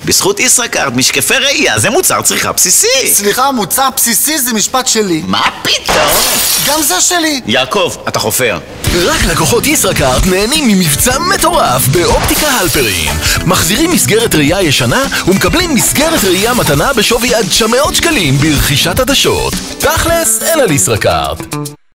בזכות ישראכרט, משקפי ראייה זה מוצר צריכה בסיסי. סליחה, מוצר בסיסי זה משפט שלי. מה פתאום? גם זה שלי. יעקב, אתה חופר. רק לקוחות ישראכרט נהנים ממבצע מטורף באופטיקה הלפרין. מחזירים מסגרת ראייה ישנה ומקבלים מסגרת ראייה מתנה בשווי עד 900 שקלים ברכישת עדשות. תכלס, אין על ישראכרט.